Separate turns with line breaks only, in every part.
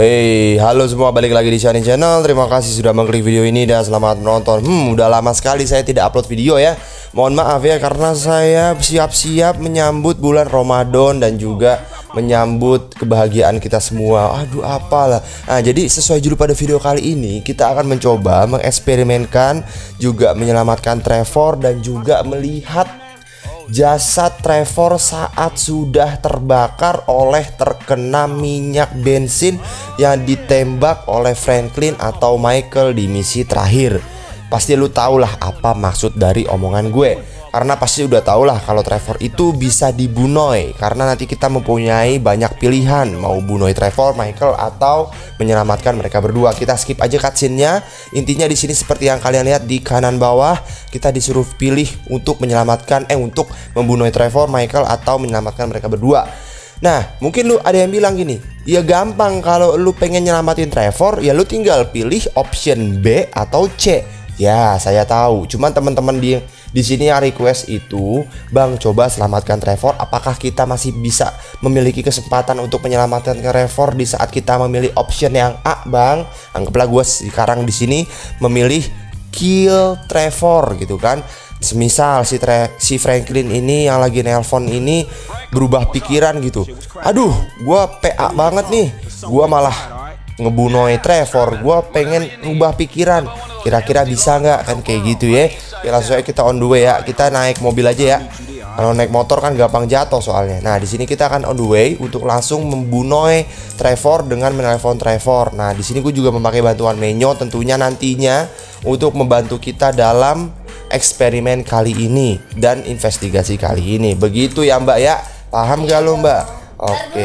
Hey, halo semua, balik lagi di Shani Channel. Terima kasih sudah mengklik video ini dan selamat menonton. Udah lama sekali saya tidak upload video ya. Mohon maaf ya, karena saya siap-siap menyambut bulan Ramadan dan juga menyambut kebahagiaan kita semua. Aduh, apalah. Nah, jadi sesuai judul pada video kali ini, kita akan mencoba mengeksperimenkan juga menyelamatkan Trevor dan juga melihat jasad Trevor saat sudah terbakar oleh terkena minyak bensin yang ditembak oleh Franklin atau Michael di misi terakhir. Pasti lu tau lah apa maksud dari omongan gue, karena pasti udah tau lah kalau Trevor itu bisa dibunuh. Karena nanti kita mempunyai banyak pilihan, mau bunuh Trevor, Michael, atau menyelamatkan mereka berdua. Kita skip aja cutscene-nya. Intinya di sini seperti yang kalian lihat di kanan bawah, kita disuruh pilih untuk menyelamatkan untuk membunuh Trevor, Michael, atau menyelamatkan mereka berdua. Nah, mungkin lu ada yang bilang gini, ya gampang, kalau lu pengen nyelamatin Trevor, ya lu tinggal pilih option B atau C. Ya, saya tahu. Cuman teman-teman di sini yang request itu, Bang, coba selamatkan Trevor. Apakah kita masih bisa memiliki kesempatan untuk menyelamatkan Trevor di saat kita memilih option yang A, Bang? Anggaplah gue sekarang di sini memilih kill Trevor gitu kan. Semisal si Franklin ini yang lagi nelpon ini berubah pikiran gitu. Aduh, gue PA banget nih. Gue malah ngebunuh Trevor. Gue pengen rubah pikiran. Kira-kira bisa nggak, kan kayak gitu ya. Ya langsung aja kita on the way ya. Kita naik mobil aja ya. Kalau naik motor kan gampang jatuh soalnya. Nah, di sini kita akan on the way untuk langsung membunuh Trevor dengan menelpon Trevor. Nah, di sini gue juga memakai bantuan Menyo tentunya nantinya untuk membantu kita dalam eksperimen kali ini dan investigasi kali ini. Begitu ya, Mbak ya. Paham gak lo, Mbak? Oke.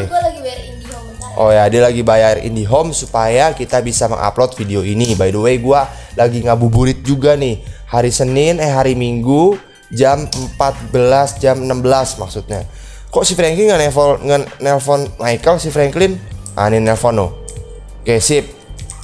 Oh ya, dia lagi bayar IndiHome supaya kita bisa mengupload video ini. By the way, gua lagi ngabuburit juga nih. Hari Minggu jam 14, jam 16 maksudnya. Kok si Franklin nggak nelpon Michael, si Franklin? Ah, ini nelpon no. Oke, sip.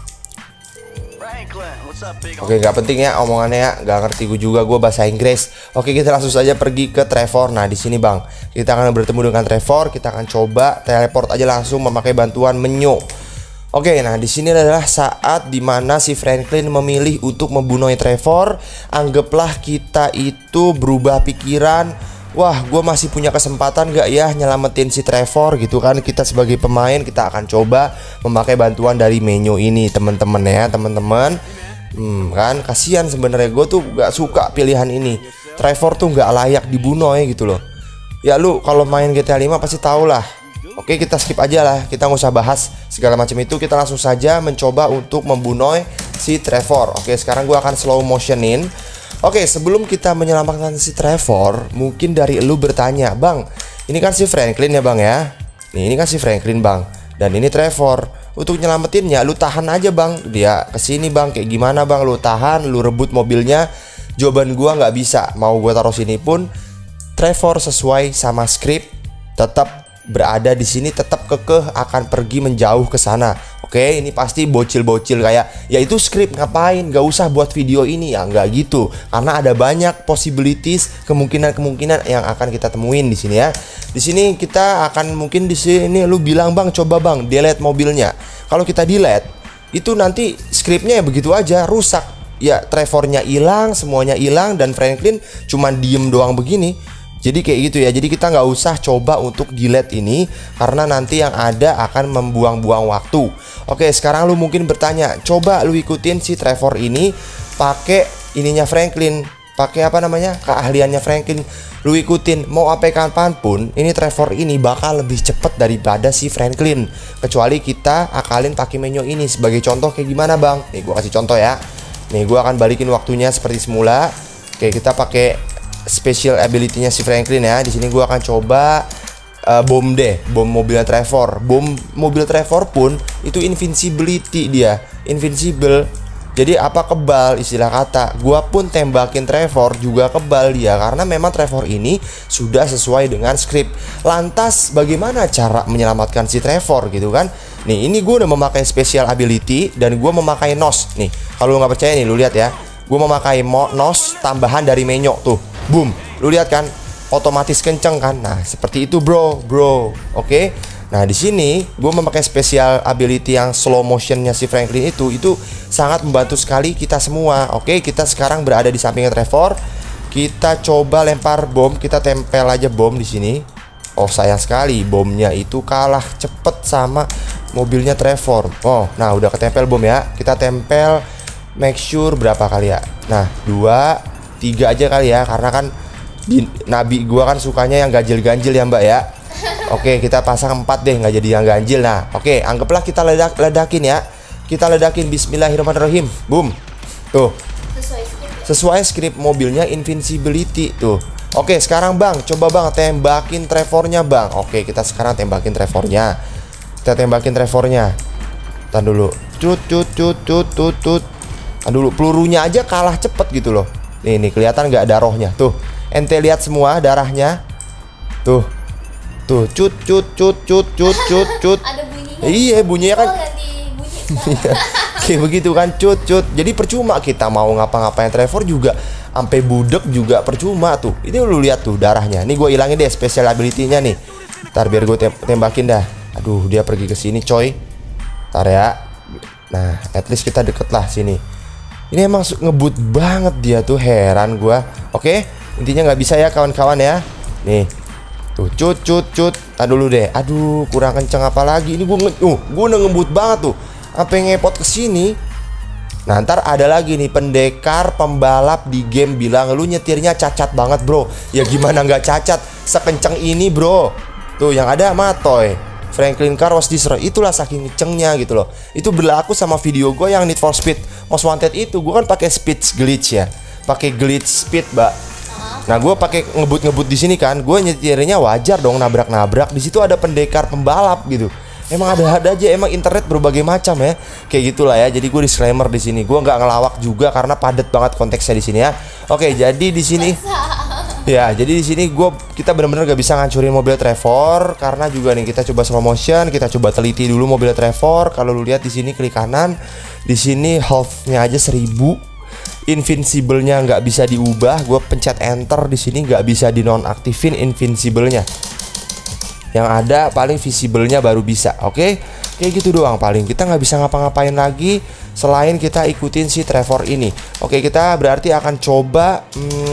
Oke, nggak penting ya omongannya ya, nggak ngerti gue juga, gue bahasa Inggris. Oke, kita langsung saja pergi ke Trevor. Nah, di sini Bang, kita akan bertemu dengan Trevor. Kita akan coba teleport aja langsung memakai bantuan Menyo. Oke, nah di sini adalah saat dimana si Franklin memilih untuk membunuh Trevor. Anggaplah kita itu berubah pikiran. Wah, gue masih punya kesempatan gak ya nyelamatin si Trevor gitu kan. Kita sebagai pemain kita akan coba memakai bantuan dari Menyo ini, teman-teman ya, teman-teman. Kan kasihan sebenarnya, gue tuh gak suka pilihan ini. Trevor tuh gak layak dibunuh ya gitu loh. Ya lu kalau main GTA 5 pasti tau lah. Oke, kita skip aja lah, kita nggak usah bahas segala macam itu. Kita langsung saja mencoba untuk membunuh si Trevor. Oke, sekarang gue akan slow motionin. Oke, sebelum kita menyelamatkan si Trevor, mungkin dari lu bertanya, Bang, ini kan si Franklin ya Bang ya. Nih, ini kan si Franklin Bang, dan ini Trevor. Untuk nyelamatinnya, lu tahan aja Bang. Dia kesini Bang, kayak gimana Bang? Lu tahan, lu rebut mobilnya. Jawaban gua nggak bisa. Mau gua taruh sini pun, Trevor sesuai sama skrip tetap berada di sini, tetap kekeh akan pergi menjauh ke sana. Oke, ini pasti bocil-bocil kayak, ya itu skrip, ngapain? Gak usah buat video ini ya, nggak gitu. Karena ada banyak possibilities, kemungkinan-kemungkinan yang akan kita temuin di sini ya. Di sini kita akan mungkin di sini lu bilang, Bang, coba Bang delete mobilnya. Kalau kita delete, itu nanti skripnya ya begitu aja rusak. Ya Trevornya hilang, semuanya hilang, dan Franklin cuman diem doang begini. Jadi kayak gitu ya. Jadi kita nggak usah coba untuk delete ini, karena nanti yang ada akan membuang-buang waktu. Oke, sekarang lu mungkin bertanya, coba lu ikutin si Trevor ini pakai ininya Franklin, pakai apa namanya, keahliannya Franklin. Lu ikutin, mau apa kapanpun, ini Trevor ini bakal lebih cepet daripada si Franklin. Kecuali kita akalin pakai Menyo ini. Sebagai contoh kayak gimana Bang? Nih gua kasih contoh ya. Nih gua akan balikin waktunya seperti semula. Oke, kita pakai special ability-nya si Franklin ya. Di sini gua akan coba bom deh, bom mobilnya Trevor. Bom mobil Trevor pun itu invincibility dia, invincible. Jadi apa, kebal istilah kata. Gua pun tembakin Trevor juga kebal dia, karena memang Trevor ini sudah sesuai dengan skrip. Lantas bagaimana cara menyelamatkan si Trevor gitu kan? Nih, ini gue udah memakai special ability dan gue memakai NOS. Nih, kalau lu nggak percaya nih, lu lihat ya. Gue memakai NOS tambahan dari Menyo tuh. Boom, lu lihat kan? Otomatis kenceng kan? Nah, seperti itu bro. Oke. Nah di sini gue memakai special ability yang slow motionnya si Franklin itu sangat membantu sekali kita semua. Oke, kita sekarang berada di sampingnya Trevor. Kita coba lempar bom, kita tempel aja bom di sini. Oh sayang sekali bomnya itu kalah cepet sama mobilnya Trevor. Oh, nah udah ketempel bom ya. Kita tempel, make sure berapa kali ya? Nah 2, 3 aja kali ya, karena kan nabi gua kan sukanya yang ganjil-ganjil ya Mbak ya. Oke, kita pasang 4 deh, nggak jadi yang ganjil. Nah, oke, anggaplah kita ledakin ya. Kita ledakin, bismillahirrahmanirrahim. Boom. Tuh. Sesuai script mobilnya invincibility tuh. Oke, sekarang Bang, coba Bang tembakin Trevornya Bang. Oke, kita sekarang tembakin Trevornya. Kita tembakin Trevornya. Tahan dulu. Cut. Tahan dulu, pelurunya aja kalah cepet gitu loh. Nih kelihatan nggak darahnya. Tuh, ente lihat semua darahnya. Tuh, cut.
Ada bunyinya.
Iya, bunyinya kan.
Ganti bunyi.
Kayak begitu kan, cut. Jadi percuma kita mau ngapa-ngapain Trevor juga, sampai budek juga percuma tuh. Ini lu lihat tuh darahnya. Nih gue hilangin deh special ability-nya nih. Ntar biar gue tembakin dah. Aduh, dia pergi ke sini coy. Ntar ya. Nah, at least kita deket lah sini. Ini emang ngebut banget dia tuh, heran gue. Oke, intinya nggak bisa ya kawan-kawan ya. Nih. Tuh, cut. Tahan dulu deh. Aduh, kurang kenceng apa lagi? Ini gue udah ngebut banget tuh. Apa yang ngepot ke sini? Nah, ntar ada lagi nih pendekar pembalap di game bilang lu nyetirnya cacat banget, bro. Ya gimana nggak cacat? Sekenceng ini, bro. Tuh, yang ada matoy. Franklin car was destroyed. Itulah saking kencengnya gitu loh. Itu berlaku sama video gue yang Need for Speed Most Wanted itu. Gue kan pakai speed glitch ya. Pakai glitch speed, Mbak. Nah, gue pakai ngebut di sini kan, gue nyetirnya wajar dong, nabrak. Di situ ada pendekar pembalap gitu. Emang ada aja, emang internet berbagai macam ya, kayak gitulah ya. Jadi gue disclaimer di sini, gue nggak ngelawak juga karena padat banget konteksnya di sini ya. Oke, jadi di sini, ya, jadi di sini kita benar-benar gak bisa ngancurin mobil Trevor karena juga nih kita coba slow motion, kita coba teliti dulu mobil Trevor. Kalau lu lihat di sini klik kanan, di sini health-nya aja 1000. Invincible-nya nggak bisa diubah. Gue pencet enter di sini nggak bisa dinonaktifin invincible-nya. Yang ada paling visible-nya baru bisa. Oke, kayak gitu doang paling. Kita nggak bisa ngapa-ngapain lagi selain kita ikutin si Trevor ini. Oke, kita berarti akan coba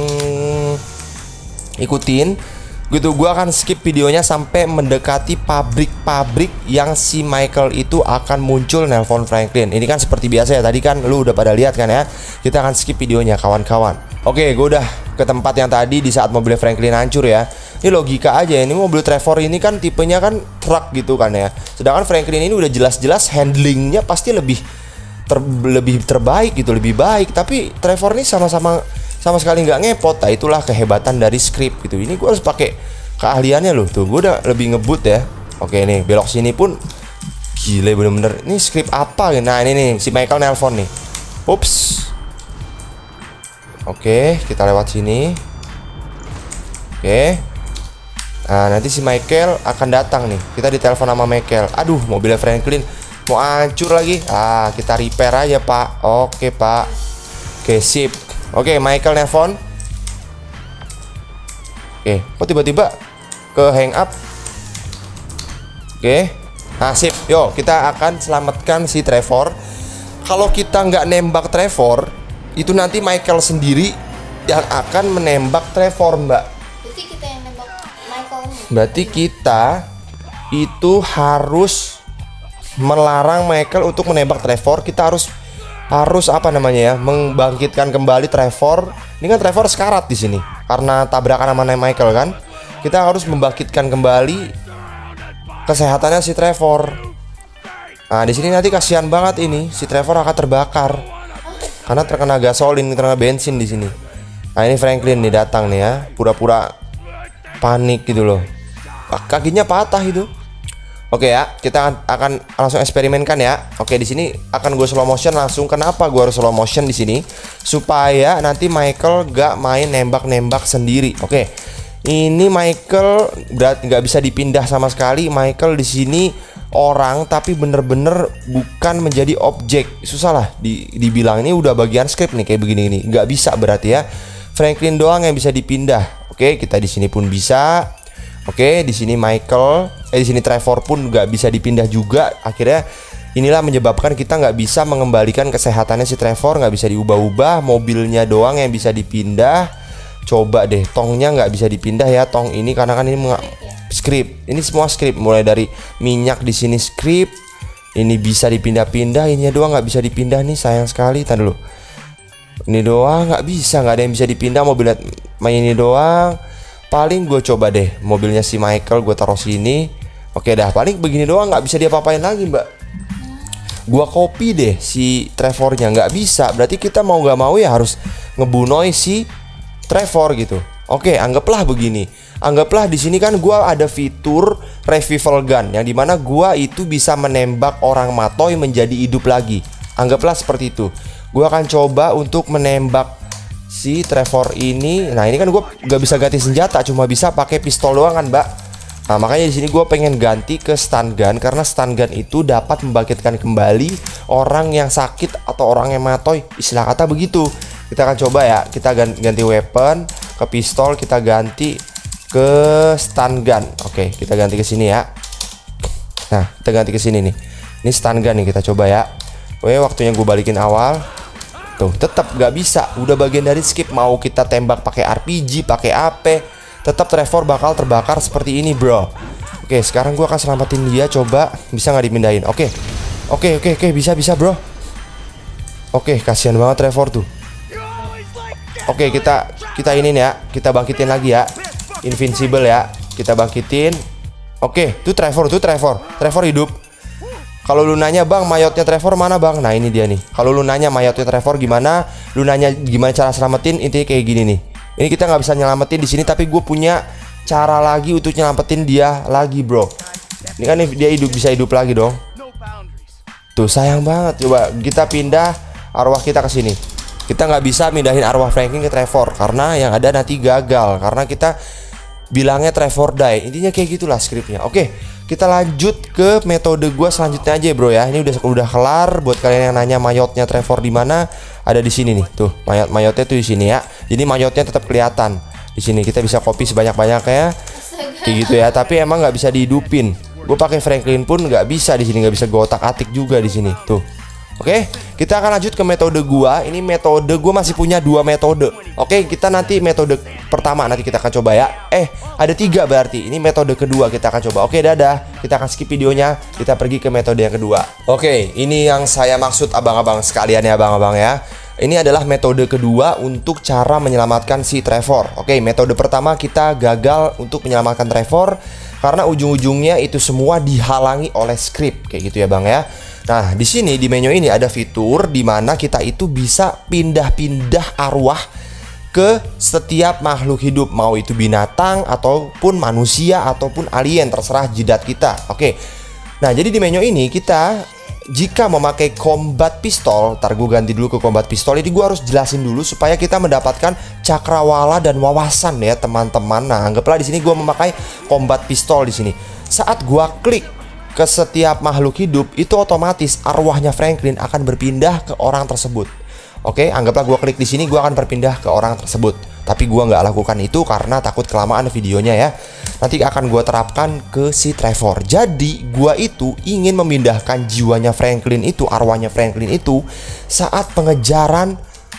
ikutin. Gitu, gua akan skip videonya sampai mendekati pabrik yang si Michael itu akan muncul nelpon Franklin. Ini kan seperti biasa ya, tadi kan lu udah pada lihat kan ya. Kita akan skip videonya kawan-kawan. Oke, gue udah ke tempat yang tadi di saat mobil Franklin hancur ya. Ini logika aja, ini mobil Trevor ini kan tipenya kan truk gitu kan ya. Sedangkan Franklin ini udah jelas-jelas handlingnya pasti lebih terbaik gitu, lebih baik. Tapi Trevor ini sama sekali nggak ngepot. Nah, itulah kehebatan dari script gitu. Ini gue harus pakai keahliannya loh. Tuh, gue udah lebih ngebut ya. Oke nih, belok sini pun gile bener-bener. Ini script apa? Nah ini nih, si Michael nelpon nih. Ups. Oke, kita lewat sini. Oke. Nah, nanti si Michael akan datang nih. Kita ditelepon sama Michael. Aduh, mobilnya Franklin mau hancur lagi. Ah, kita repair aja, Pak. Oke, Pak. Oke, sip. Oke, Michael nelpon. Oke, kok tiba-tiba ke hang up? Oke. Nah, sip. Yo, kita akan selamatkan si Trevor. Kalau kita nggak nembak Trevor, itu nanti Michael sendiri yang akan menembak Trevor, Mbak.
Berarti kita yang nembak Michael.
Berarti kita itu harus melarang Michael untuk menembak Trevor. Kita harus apa namanya ya, membangkitkan kembali Trevor. Ini kan Trevor sekarat di sini karena tabrakan sama Michael kan. Kita harus membangkitkan kembali kesehatannya si Trevor. Nah, di sini nanti kasihan banget ini si Trevor akan terbakar karena terkena gasolin, terkena bensin di sini. Nah, ini Franklin nih datang nih ya, pura-pura panik gitu loh. Kakinya patah itu. Oke ya, kita akan langsung eksperimenkan ya. Oke, di sini akan gue slow motion langsung. Kenapa gue harus slow motion di sini? Supaya nanti Michael gak main nembak-nembak sendiri. Oke, ini Michael nggak bisa dipindah sama sekali. Michael di sini orang tapi bener-bener bukan menjadi objek. Susah lah dibilang, ini udah bagian script nih kayak begini nih. Nggak bisa berarti ya. Franklin doang yang bisa dipindah. Oke, kita di sini pun bisa. Oke, di sini Michael. di sini Trevor pun nggak bisa dipindah juga. Akhirnya inilah menyebabkan kita nggak bisa mengembalikan kesehatannya si Trevor, nggak bisa diubah-ubah. Mobilnya doang yang bisa dipindah. Coba deh, tongnya nggak bisa dipindah ya, tong ini karena kan ini script. Ini semua script, mulai dari minyak di sini script. Ini bisa dipindah-pindah, ini doang nggak bisa dipindah nih, sayang sekali. Tadi dulu. Ini doang nggak bisa, nggak ada yang bisa dipindah. Mobilnya main ini doang. Paling gue coba deh mobilnya si Michael gue taruh sini. Oke dah, paling begini doang, nggak bisa diapa-apain lagi mbak. Gua copy deh si Trevornya, nggak bisa. Berarti kita mau nggak mau ya harus ngebunuh si Trevor gitu. Oke, anggaplah begini. Anggaplah di sini kan gua ada fitur revival gun yang dimana gua itu bisa menembak orang matoy menjadi hidup lagi. Anggaplah seperti itu. Gua akan coba untuk menembak si Trevor ini. Nah, ini kan gua nggak bisa ganti senjata, cuma bisa pakai pistol doang kan, Mbak. Nah, makanya di sini gue pengen ganti ke stun gun karena stun gun itu dapat membangkitkan kembali orang yang sakit atau orang yang matoy, istilah kata begitu. Kita akan coba ya, kita ganti weapon ke pistol, kita ganti ke stun gun. Oke, kita ganti ke sini ya. Nah, kita ganti ke sini nih. Ini stun gun nih, kita coba ya. Oke, waktunya gue balikin awal. Tuh, tetap gak bisa. Udah bagian dari skip. Mau kita tembak pakai RPG, pakai AP, tetap Trevor bakal terbakar seperti ini bro. Oke, sekarang gua akan selamatin dia. Coba bisa nggak dipindahin? Oke, bisa bro. Oke, kasihan banget Trevor tuh. Oke, kita ini nih ya, kita bangkitin lagi ya, invincible ya, kita bangkitin. Oke, tuh Trevor hidup. Kalau lu nanya bang, mayatnya Trevor mana bang? Nah ini dia nih. Kalau lu nanya mayatnya Trevor gimana, lu nanya gimana cara selamatin, intinya kayak gini nih. Ini kita nggak bisa nyelamatin di sini, tapi gue punya cara lagi untuk nyelamatin dia lagi, bro. Ini kan dia bisa hidup lagi dong. Tuh sayang banget. Coba kita pindah arwah kita ke sini. Kita nggak bisa pindahin arwah Franklin ke Trevor karena yang ada nanti gagal karena kita bilangnya Trevor die. Intinya kayak gitulah skripnya. Oke, kita lanjut ke metode gue selanjutnya aja, bro ya. Ini udah kelar. Buat kalian yang nanya mayatnya Trevor di mana, ada di sini nih. Tuh, mayatnya tuh di sini ya. Jadi mayatnya tetap kelihatan di sini. Kita bisa copy sebanyak-banyaknya kayak gitu ya. Tapi emang nggak bisa dihidupin. Gue pakai Franklin pun nggak bisa di sini, nggak bisa gue otak-atik juga di sini. Tuh. Oke, kita akan lanjut ke metode gua. Ini metode gua masih punya 2 metode. Oke, kita nanti metode pertama nanti kita akan coba ya. Ada 3 berarti. Ini metode kedua kita akan coba. Oke, dadah. Kita akan skip videonya. Kita pergi ke metode yang kedua. Oke, ini yang saya maksud abang-abang sekalian ya, abang-abang ya. Ini adalah metode kedua untuk cara menyelamatkan si Trevor. Oke, metode pertama kita gagal untuk menyelamatkan Trevor karena ujung-ujungnya itu semua dihalangi oleh script kayak gitu ya, Bang ya. Nah, di sini di menu ini ada fitur di mana kita itu bisa pindah-pindah arwah ke setiap makhluk hidup, mau itu binatang ataupun manusia ataupun alien, terserah jidat kita. Oke. Nah, jadi di menu ini kita jika memakai combat pistol, ntar gue ganti dulu ke combat pistol. Ini gue harus jelasin dulu supaya kita mendapatkan cakrawala dan wawasan ya, teman-teman. Nah, anggaplah di sini gue memakai combat pistol di sini. Saat gue klik ke setiap makhluk hidup, itu otomatis arwahnya Franklin akan berpindah ke orang tersebut. Oke, anggaplah gue klik di sini, gue akan berpindah ke orang tersebut. Tapi gue nggak lakukan itu karena takut kelamaan videonya ya. Nanti akan gue terapkan ke si Trevor. Jadi gue itu ingin memindahkan jiwanya Franklin itu, arwahnya Franklin itu saat pengejaran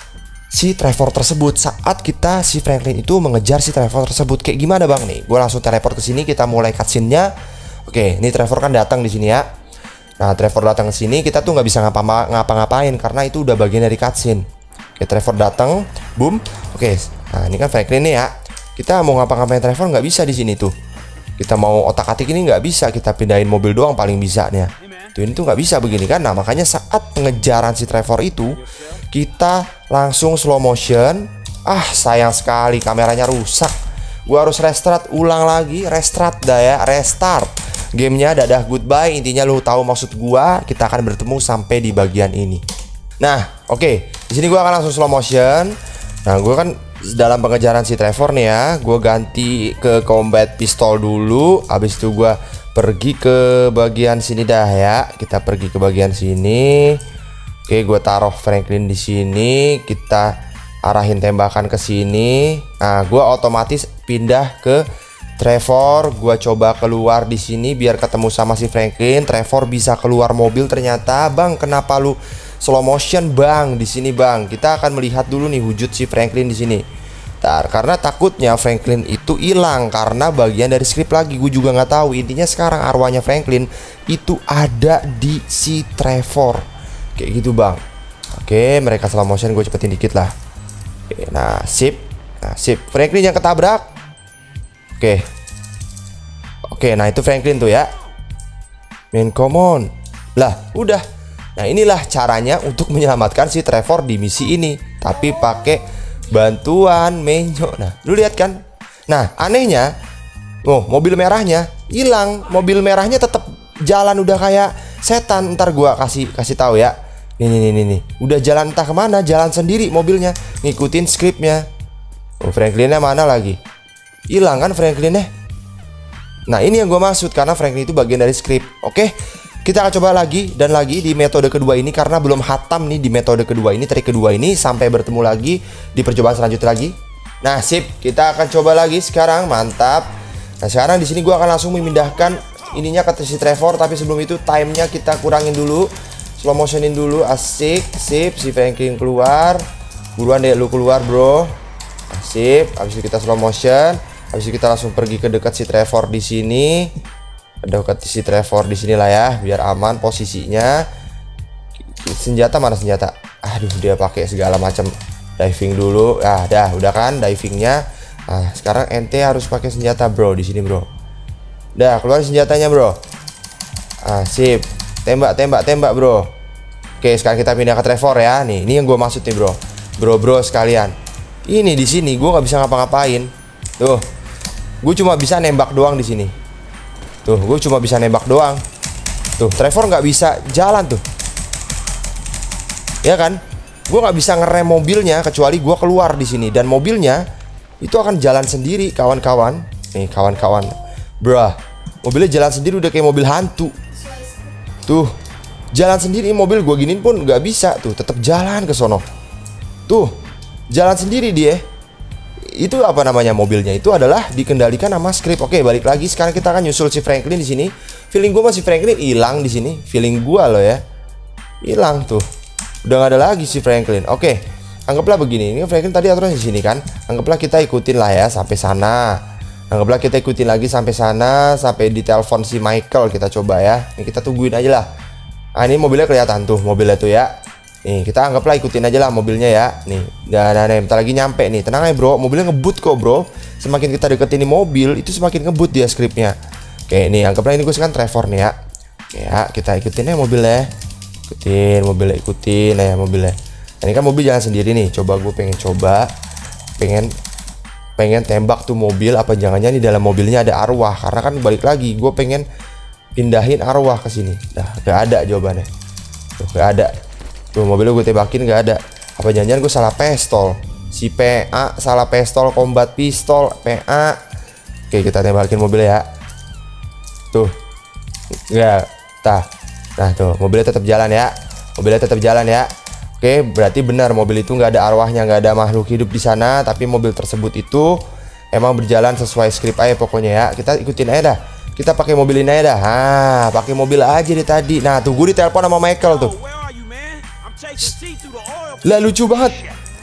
si Trevor tersebut. Saat kita si Franklin itu mengejar si Trevor tersebut. Kayak gimana bang nih? Gue langsung teleport ke sini, kita mulai cutscene-nya. Oke, ini Trevor kan datang di sini ya. Nah, Trevor datang ke sini, kita tuh nggak bisa ngapa-ngapain karena itu udah bagian dari cutscene. Oke, Trevor datang, boom. Oke, nah ini kan Franklin nih ya. Kita mau ngapa-ngapain Trevor nggak bisa di sini tuh. Kita mau otak-atik ini nggak bisa. Kita pindahin mobil doang paling bisa nih ya. Tuh ini tuh nggak bisa begini kan. Nah, makanya saat pengejaran si Trevor itu kita langsung slow motion. Ah, sayang sekali kameranya rusak. Gua harus restart ulang lagi, restart dah ya, restart. Gamenya dadah goodbye. Intinya lu tahu maksud gua. Kita akan bertemu sampai di bagian ini. Nah, oke. Di sini gua akan langsung slow motion. Nah, gua kan dalam pengejaran si Trevor nih ya. Gua ganti ke combat pistol dulu. Habis itu gua pergi ke bagian sini dah ya. Kita pergi ke bagian sini. Oke, gua taruh Franklin di sini. Kita arahin tembakan ke sini. Nah, gua otomatis pindah ke Trevor, gua coba keluar di sini biar ketemu sama si Franklin. Trevor bisa keluar mobil ternyata. Bang, kenapa lu slow motion, Bang? Di sini, Bang. Kita akan melihat dulu nih wujud si Franklin di sini. Karena takutnya Franklin itu hilang karena bagian dari skrip lagi. Gue juga nggak tahu. Intinya sekarang arwahnya Franklin itu ada di si Trevor. Kayak gitu, Bang. Oke, mereka slow motion, gue cepetin dikit lah. Oke, nah, sip. Nah, sip. Franklin yang ketabrak. Oke, nah itu Franklin tuh ya. Man, come on. Lah, udah. Nah, inilah caranya untuk menyelamatkan si Trevor di misi ini. Tapi pakai bantuan Menyo. Nah, lu lihat kan? Nah, anehnya, mobil merahnya hilang. Mobil merahnya tetap jalan udah kayak setan. Ntar gua kasih tahu ya. Nih. Udah jalan entah kemana, jalan sendiri mobilnya, ngikutin skripnya. Franklinnya mana lagi? Hilang kan Franklinnya? Nah, ini yang gue maksud karena Franklin itu bagian dari skrip. Oke, kita akan coba lagi dan lagi di metode kedua ini karena belum hatam nih di metode kedua ini, trik kedua ini, sampai bertemu lagi di percobaan selanjutnya lagi. Nah, sip, kita akan coba lagi sekarang, mantap. Nah, sekarang di sini gue akan langsung memindahkan ininya ke si Trevor, tapi sebelum itu timenya kita kurangin dulu, slow motionin dulu, asik, sip, si Franklin keluar. Buruan deh lu keluar, bro. Sip, habis itu kita slow motion. Habis itu kita langsung pergi ke dekat si Trevor di sini. Dekat si Trevor di sini lah ya, biar aman posisinya. Senjata mana senjata? Aduh, dia pakai segala macam. Diving dulu. Ah, udah kan divingnya. Nah, sekarang ente harus pakai senjata, bro, di sini, bro. Dah, keluar senjatanya, bro. Ah, sip. Tembak, bro. Oke, sekarang kita pindah ke Trevor ya. Nih, ini yang gue maksud nih, bro. Bro sekalian. Ini di sini gue nggak bisa ngapa-ngapain. Tuh. Gue cuma bisa nembak doang di sini. Tuh, gue cuma bisa nembak doang. Tuh, Trevor nggak bisa jalan tuh. Ya kan? Gue nggak bisa ngerem mobilnya kecuali gue keluar di sini dan mobilnya itu akan jalan sendiri, kawan-kawan. Nih, kawan-kawan. Bruh, mobilnya jalan sendiri udah kayak mobil hantu. Tuh, jalan sendiri mobil gue giniin pun nggak bisa tuh, tetap jalan ke sono. Tuh, jalan sendiri dia. Itu apa namanya mobilnya itu adalah dikendalikan sama skrip. Oke, balik lagi sekarang kita akan nyusul si Franklin di sini. Feeling gue masih Franklin hilang di sini. Feeling gue loh ya. Hilang tuh. Udah gak ada lagi si Franklin. Oke, anggaplah begini. Ini Franklin tadi aturan di sini kan. Anggaplah kita ikutin lah ya sampai sana. Anggaplah kita ikutin lagi sampai sana, sampai di telepon si Michael kita coba ya. Ini kita tungguin aja lah. Ah, ini mobilnya kelihatan tuh, mobilnya tuh ya. Nih, kita anggaplah ikutin aja lah mobilnya ya. Nih, nah, bentar lagi nyampe nih. Tenang aja, bro. Mobilnya ngebut kok, bro. Semakin kita deketin ini mobil, itu semakin ngebut dia skripnya. Oke, nih, anggaplah ini gue kan Trevor nih ya. Oke ya, kita ikutin ya mobilnya. Ikutin mobilnya, ikutin ya mobilnya. Nah, ini kan mobil jalan sendiri nih. Coba gue pengen tembak tuh mobil. Apa jangannya di dalam mobilnya ada arwah? Karena kan balik lagi, gue pengen pindahin arwah ke sini. Nah, gak ada jawabannya. Tuh, gak ada. Tuh, mobilnya gue tembakin gak ada. Apa jangan-jangan gue salah pistol? Si PA salah pistol, combat pistol PA. Oke, kita tembakin mobilnya ya. Tuh. Ya, nah tuh, mobilnya tetap jalan ya. Oke, berarti benar mobil itu nggak ada arwahnya, nggak ada makhluk hidup di sana. Tapi mobil tersebut itu emang berjalan sesuai skrip aja pokoknya ya. Kita ikutin aja dah. Kita pakai mobil ini aja dah. Pakai mobil aja deh tadi. Nah, tuh gue ditelepon sama Michael tuh. Lah, lucu banget.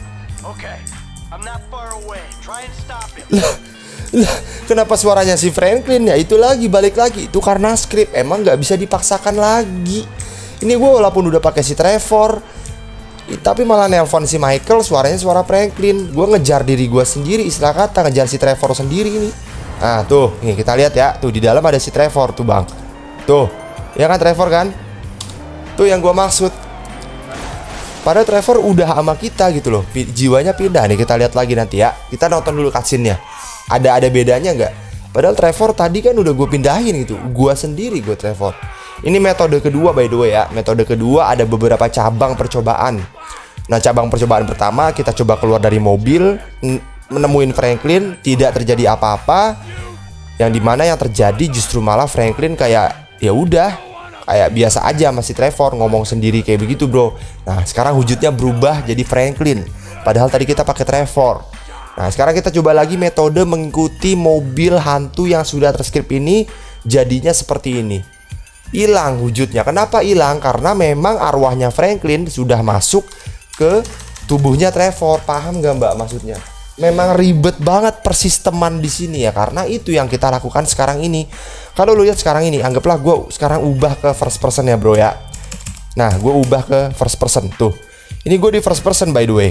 Lah, kenapa suaranya si Franklin ya? Itu lagi, balik lagi. Itu karena skrip, emang nggak bisa dipaksakan lagi. Ini gue walaupun udah pakai si Trevor, tapi malah nelpon si Michael, suaranya suara Franklin. Gue ngejar diri gue sendiri, istilah kata ngejar si Trevor sendiri ini. Nah tuh, nih kita lihat ya. Tuh di dalam ada si Trevor tuh, bang. Tuh, ya kan Trevor kan? Tuh yang gue maksud. Padahal Trevor udah sama kita gitu loh. Jiwanya pindah nih, kita lihat lagi nanti ya. Kita nonton dulu cutscene-nya. Ada bedanya nggak? Padahal Trevor tadi kan udah gue pindahin gitu. Gue sendiri, gue Trevor. Ini metode kedua by the way ya. Metode kedua ada beberapa cabang percobaan. Nah, cabang percobaan pertama kita coba keluar dari mobil, menemuin Franklin, tidak terjadi apa-apa. Yang dimana yang terjadi justru malah Franklin kayak ya udah kayak biasa aja masih Trevor ngomong sendiri kayak begitu, bro. Nah, sekarang wujudnya berubah jadi Franklin. Padahal tadi kita pakai Trevor. Nah sekarang kita coba lagi metode mengikuti mobil hantu yang sudah terskrip ini. Jadinya seperti ini. Hilang wujudnya. Kenapa hilang? Karena memang arwahnya Franklin sudah masuk ke tubuhnya Trevor. Paham gak mbak maksudnya? Memang ribet banget persisteman di sini ya, karena itu yang kita lakukan sekarang ini. Kalau lu lihat sekarang ini, anggaplah gue sekarang ubah ke first person ya bro ya. Nah gue ubah ke first person tuh. Ini gue di first person by the way.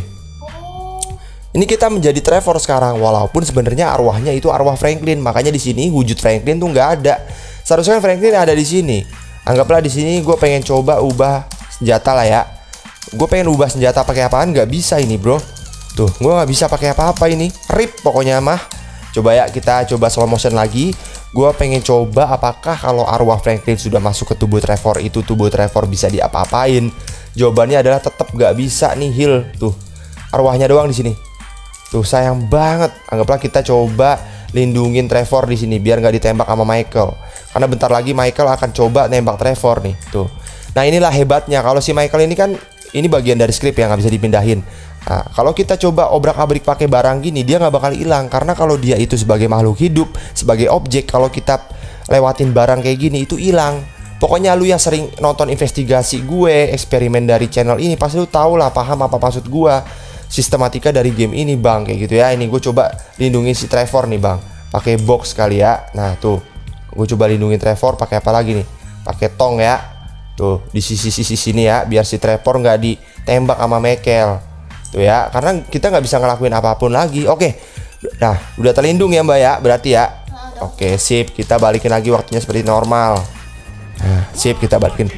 Ini kita menjadi Trevor sekarang, walaupun sebenarnya arwahnya itu arwah Franklin. Makanya di sini wujud Franklin tuh nggak ada. Seharusnya Franklin ada di sini. Anggaplah di sini gue pengen coba ubah senjata lah ya. Gue pengen ubah senjata pakai apaan? Nggak bisa ini bro. Tuh, gue nggak bisa pakai apa-apa ini. Rip pokoknya mah. Coba ya kita coba slow motion lagi. Gue pengen coba apakah kalau arwah Franklin sudah masuk ke tubuh Trevor itu tubuh Trevor bisa diapa-apain. Jawabannya adalah tetap nggak bisa nih heal. Tuh, arwahnya doang di sini. Tuh sayang banget. Anggaplah kita coba lindungin Trevor di sini biar nggak ditembak sama Michael. Karena bentar lagi Michael akan coba nembak Trevor nih. Tuh. Nah inilah hebatnya kalau si Michael ini kan ini bagian dari skrip yang nggak bisa dipindahin. Nah, kalau kita coba obrak-abrik pakai barang gini, dia nggak bakal hilang karena kalau dia itu sebagai makhluk hidup, sebagai objek, kalau kita lewatin barang kayak gini itu hilang. Pokoknya lu yang sering nonton investigasi gue, eksperimen dari channel ini pasti lu tau lah, paham apa maksud gue, sistematika dari game ini bang, kayak gitu ya. Ini gue coba lindungi si Trevor nih bang, pakai box kali ya. Nah tuh, gue coba lindungi Trevor pakai apa lagi nih? Pakai tong ya. Tuh di sisi-sisi sini ya, biar si Trevor nggak ditembak sama Michael. Tuh ya, karena kita nggak bisa ngelakuin apapun lagi. Oke, nah udah terlindung ya mbak ya, berarti ya. Oke, sip, kita balikin lagi waktunya seperti normal. Nah, sip, kita balikin.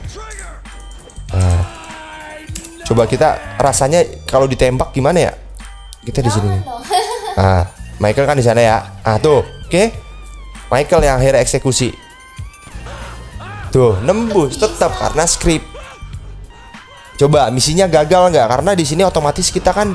Nah, coba kita rasanya kalau ditembak gimana ya? Kita di sini. Nah, Michael kan di sana ya. Ah tuh, oke. Michael yang akhirnya eksekusi. Tuh, nembus tetap karena skrip. Coba misinya gagal nggak? Karena di sini otomatis kita kan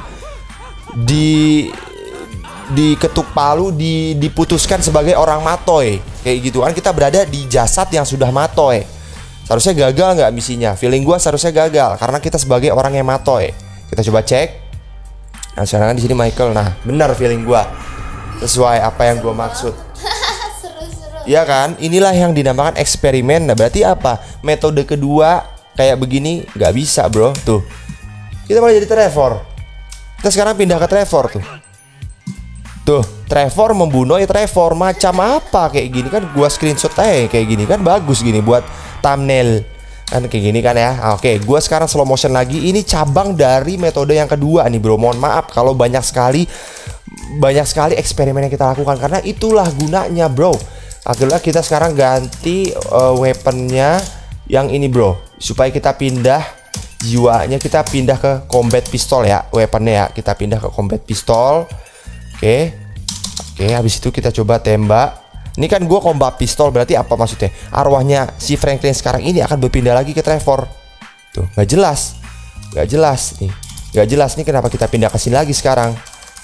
diketuk palu, diputuskan sebagai orang matoy kayak gitu kan. Kita berada di jasad yang sudah matoy. Seharusnya gagal nggak misinya? Feeling gua seharusnya gagal karena kita sebagai orang yang matoy. Kita coba cek. Nah sekarang kan di sini Michael. Nah benar feeling gua sesuai apa yang gua maksud. Iya kan? Inilah yang dinamakan eksperimen. Nah berarti apa? Metode kedua kayak begini nggak bisa bro. Tuh kita malah jadi Trevor. Kita sekarang pindah ke Trevor tuh. Tuh Trevor membunuh Trevor. Macam apa kayak gini kan? Gua screenshot aja kayak gini kan bagus gini buat thumbnail kan kayak gini kan ya. Oke, gua sekarang slow motion lagi. Ini cabang dari metode yang kedua nih bro. Mohon maaf kalau banyak sekali eksperimen yang kita lakukan karena itulah gunanya bro. Akhirnya kita sekarang ganti weaponnya yang ini bro, supaya kita pindah jiwanya, kita pindah ke combat pistol ya, weaponnya ya, kita pindah ke combat pistol. Oke, habis itu kita coba tembak. Ini kan gue combat pistol, berarti apa maksudnya? Arwahnya si Franklin sekarang ini akan berpindah lagi ke Trevor. Tuh, nggak jelas nih, kenapa kita pindah ke sini lagi sekarang?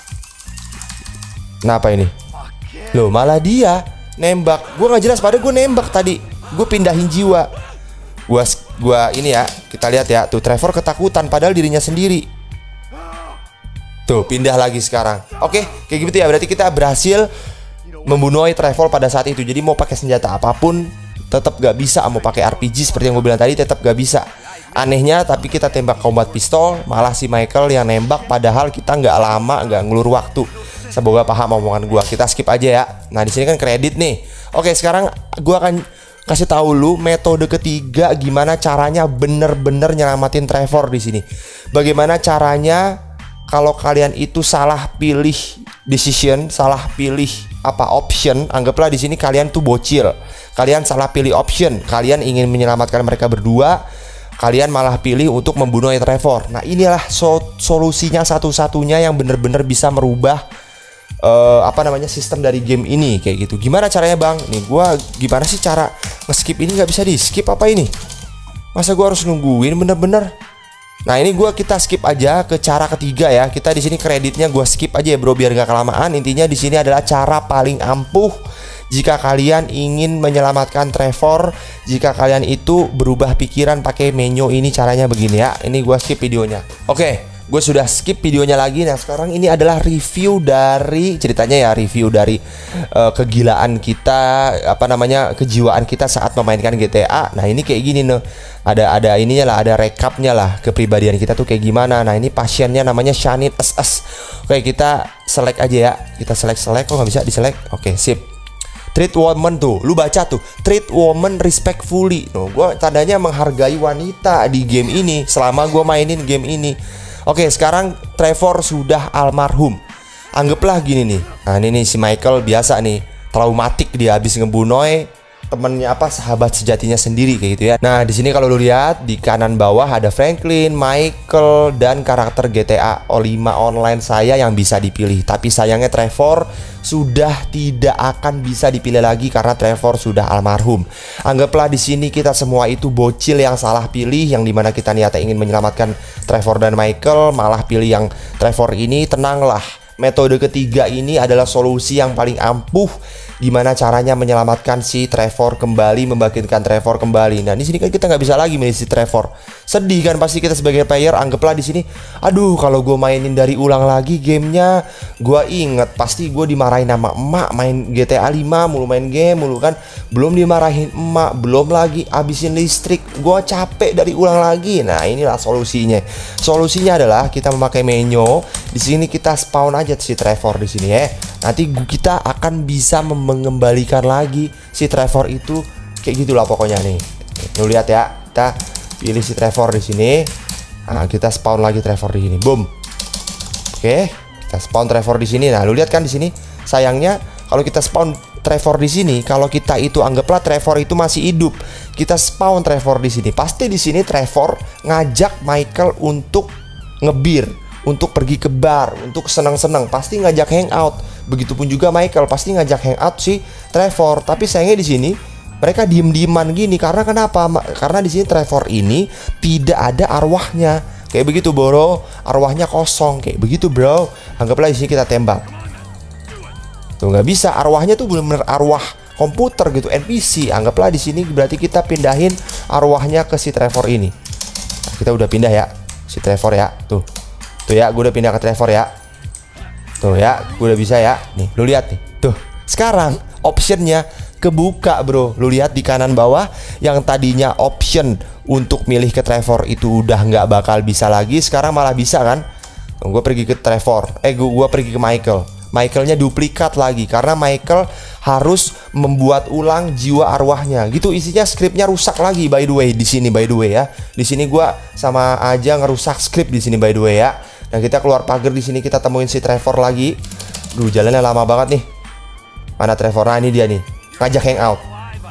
Kenapa ini? Loh, malah dia nembak. Gue nggak jelas, padahal gue nembak tadi. Gue pindahin jiwa. Gua ini ya, kita lihat ya. Tuh Trevor ketakutan padahal dirinya sendiri. Tuh pindah lagi sekarang. Oke, kayak gitu ya. Berarti kita berhasil membunuh Trevor pada saat itu. Jadi mau pakai senjata apapun tetap gak bisa. Mau pakai RPG seperti yang gue bilang tadi tetap gak bisa. Anehnya tapi kita tembak combat pistol, malah si Michael yang nembak. Padahal kita nggak lama, nggak ngulur waktu. Semoga paham omongan gua. Kita skip aja ya. Nah di sini kan kredit nih. Oke, sekarang gua akan kasih tahu lu metode ketiga gimana caranya bener-bener nyelamatin Trevor di sini. Bagaimana caranya kalau kalian itu salah pilih decision, salah pilih option. Anggaplah di sini kalian tuh bocil. Kalian salah pilih option. Kalian ingin menyelamatkan mereka berdua, kalian malah pilih untuk membunuh Trevor. Nah, inilah solusinya satu-satunya yang bener-bener bisa merubah sistem dari game ini kayak gitu. Gimana caranya bang? Nih gua gimana sih cara nge-skip ini? Nggak bisa di skip apa ini? Masa gua harus nungguin bener-bener? Nah ini kita skip aja ke cara ketiga ya. Kita di sini kreditnya gua skip aja ya bro biar gak kelamaan. Intinya di sini adalah cara paling ampuh jika kalian ingin menyelamatkan Trevor. Jika kalian itu berubah pikiran pakai menu ini, caranya begini ya. Ini gua skip videonya. Oke. gue sudah skip videonya lagi. Nah sekarang ini adalah review dari ceritanya ya, review dari kegilaan kita, apa namanya, kejiwaan kita saat memainkan GTA. Nah ini kayak gini nih, ada ininya lah, ada recapnya lah kepribadian kita tuh kayak gimana. Nah ini pasiennya namanya Shanin SS. Oke, kita select aja ya, kita select. Kok nggak bisa diselect? Oke, sip. Treat woman tuh, lu baca tuh, treat woman respectfully. No, gue tandanya menghargai wanita di game ini selama gue mainin game ini. Oke, sekarang Trevor sudah almarhum. Anggaplah gini nih. Nah ini nih si Michael biasa nih, traumatik dia habis ngebunuh temennya, apa, sahabat sejatinya sendiri kayak gitu ya. Nah di sini kalau lu lihat di kanan bawah ada Franklin, Michael, dan karakter GTA 5 online saya yang bisa dipilih. Tapi sayangnya Trevor sudah tidak akan bisa dipilih lagi karena Trevor sudah almarhum. Anggaplah di sini kita semua itu bocil yang salah pilih, yang dimana kita niatnya ingin menyelamatkan Trevor dan Michael, malah pilih yang Trevor ini. Tenanglah, metode ketiga ini adalah solusi yang paling ampuh, gimana caranya menyelamatkan si Trevor kembali, membangkitkan Trevor kembali. Nah di sini kan kita nggak bisa lagi milih si Trevor. Sedih kan pasti kita sebagai player. Anggaplah di sini, aduh kalau gue mainin dari ulang lagi gamenya, gue inget pasti gue dimarahin sama emak. Main GTA 5 mulu, main game mulu kan, belum dimarahin emak, belum lagi habisin listrik, gue capek dari ulang lagi. Nah inilah solusinya. Solusinya adalah kita memakai menu. Di sini kita spawn aja si Trevor di sini ya. Nanti kita akan bisa mengembalikan lagi si Trevor itu, kayak gitulah pokoknya nih. Lu lihat ya, kita pilih si Trevor di sini. Nah, kita spawn lagi Trevor di sini. Boom. Oke, kita spawn Trevor di sini. Nah, lu lihat kan di sini. Sayangnya kalau kita spawn Trevor di sini, kalau kita itu anggaplah Trevor itu masih hidup, kita spawn Trevor di sini. Pasti di sini Trevor ngajak Michael untuk ngebir, untuk pergi ke bar, untuk senang-senang, pasti ngajak hangout. Begitupun juga Michael pasti ngajak hangout si Trevor. Tapi sayangnya di sini mereka diem-dieman gini. Karena kenapa? Karena di sini Trevor ini tidak ada arwahnya. Kayak begitu bro, arwahnya kosong. Kayak begitu bro. Anggaplah di sini kita tembak. Tuh nggak bisa, arwahnya tuh benar-benar arwah komputer gitu, NPC. Anggaplah di sini berarti kita pindahin arwahnya ke si Trevor ini. Nah, kita udah pindah ya, si Trevor ya. Tuh ya, gue udah pindah ke Trevor ya. Tuh ya, gue udah bisa ya. Nih, lu lihat nih. Tuh, sekarang optionnya kebuka bro. Lu lihat di kanan bawah, yang tadinya option untuk milih ke Trevor itu udah nggak bakal bisa lagi. Sekarang malah bisa kan. Gue pergi ke Trevor. Gue pergi ke Michael. Michaelnya duplikat lagi karena Michael harus membuat ulang jiwa arwahnya. Gitu isinya, skripnya rusak lagi by the way di sini by the way ya. Di sini gue sama aja ngerusak skrip di sini by the way ya. Nah kita keluar pagar di sini, kita temuin si Trevor lagi. Duh jalannya lama banget nih. Mana Trevor? Nah ini dia nih, ngajak hangout.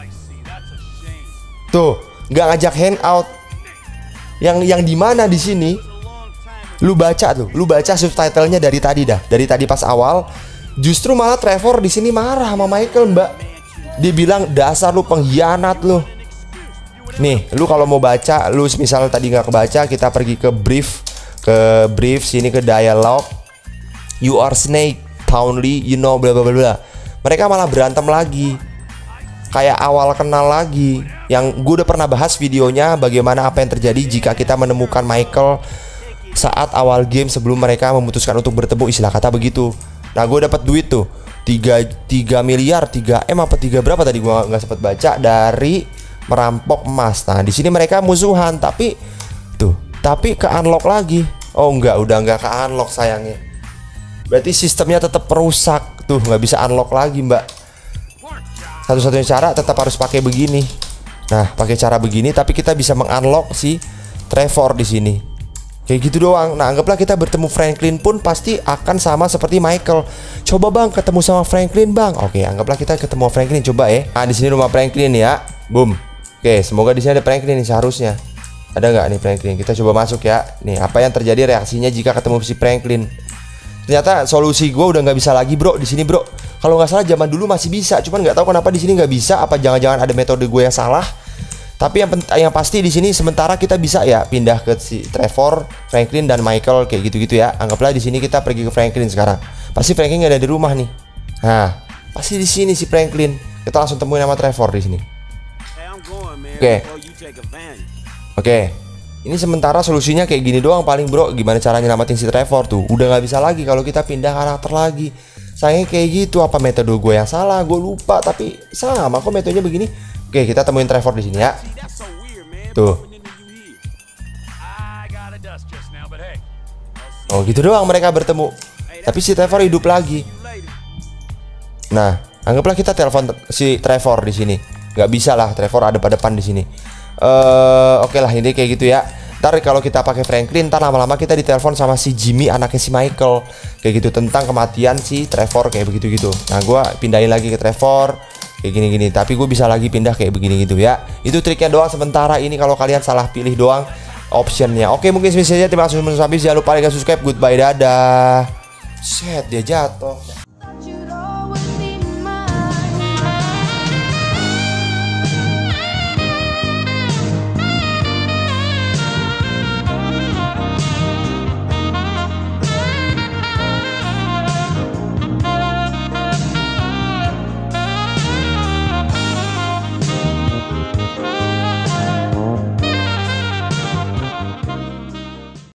Tuh nggak ngajak hangout. Yang di mana di sini? Lu baca tuh, lu baca subtitlenya dari tadi dah. Dari tadi pas awal, justru malah Trevor di sini marah sama Michael mbak. Dia bilang dasar lu pengkhianat lu. Nih, lu kalau mau baca, lu misal tadi nggak kebaca, kita pergi ke brief. Ke brief sini ke dialog. You are snake, Townley, you know bla bla bla bla. Mereka malah berantem lagi. Kayak awal kenal lagi. Yang gue udah pernah bahas videonya bagaimana apa yang terjadi jika kita menemukan Michael saat awal game sebelum mereka memutuskan untuk bertemu, istilah kata begitu. Nah, gue dapat duit tuh 3 miliar, 3M apa 3 berapa tadi gue nggak sempat baca, dari merampok emas. Nah, di sini mereka musuhan tapi ke unlock lagi. Oh enggak, udah nggak ke unlock sayangnya. Berarti sistemnya tetap perusak. Tuh nggak bisa unlock lagi mbak. Satu-satunya cara tetap harus pakai begini. Nah pakai cara begini tapi kita bisa mengunlock si Trevor di sini. Kayak gitu doang. Nah anggaplah kita bertemu Franklin pun pasti akan sama seperti Michael. Coba bang ketemu sama Franklin bang. Oke anggaplah kita ketemu Franklin, coba ya. Nah di sini rumah Franklin ya. Boom. Oke semoga di sini ada Franklin nih seharusnya. Ada nggak nih Franklin? Kita coba masuk ya. Nih apa yang terjadi reaksinya jika ketemu si Franklin? Ternyata solusi gue udah nggak bisa lagi bro di sini bro. Kalau nggak salah zaman dulu masih bisa, cuman nggak tahu kenapa di sini nggak bisa. Apa jangan-jangan ada metode gue yang salah? Tapi yang pasti di sini sementara kita bisa ya pindah ke si Trevor, Franklin dan Michael kayak gitu-gitu ya. Anggaplah di sini kita pergi ke Franklin sekarang. Pasti Franklin nggak ada di rumah nih. Nah pasti di sini si Franklin. Kita langsung temuin sama Trevor di sini. Oke. Ini sementara solusinya kayak gini doang paling bro. Gimana caranya nyelamatin si Trevor tuh? Udah nggak bisa lagi kalau kita pindah karakter lagi. Sayangnya kayak gitu. Apa metode gue yang salah? Gue lupa. Tapi sama kok metodenya begini. Oke, kita temuin Trevor di sini ya. Tuh. Oh gitu doang mereka bertemu. Tapi si Trevor hidup lagi. Nah, anggaplah kita telepon si Trevor di sini. Nggak bisa lah, Trevor ada pada depan di sini. Oke lah, ini kayak gitu ya. Ntar kalau kita pakai Franklin, ntar lama-lama kita ditelepon sama si Jimmy, anaknya si Michael, kayak gitu, tentang kematian si Trevor kayak begitu gitu. Nah, gue pindahin lagi ke Trevor kayak gini-gini. Tapi gue bisa lagi pindah kayak begini gitu ya. Itu triknya doang sementara ini. Kalau kalian salah pilih doang optionnya. Oke, mungkin semisal terima kasih sudah habis. Jangan lupa like dan subscribe. Goodbye, dadah. Set, dia jatuh.